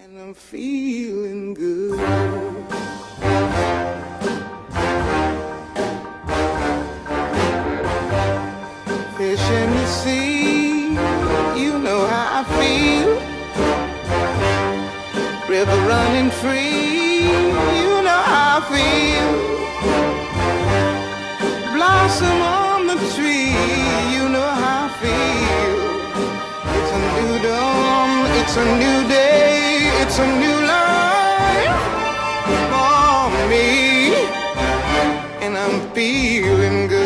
And I'm feeling good. Fish in the sea, you know how I feel. River running free, you know how I feel. Blossom on the tree, you know how I feel. It's a new dawn, it's a new day, it's a new life for me, and I'm feeling good.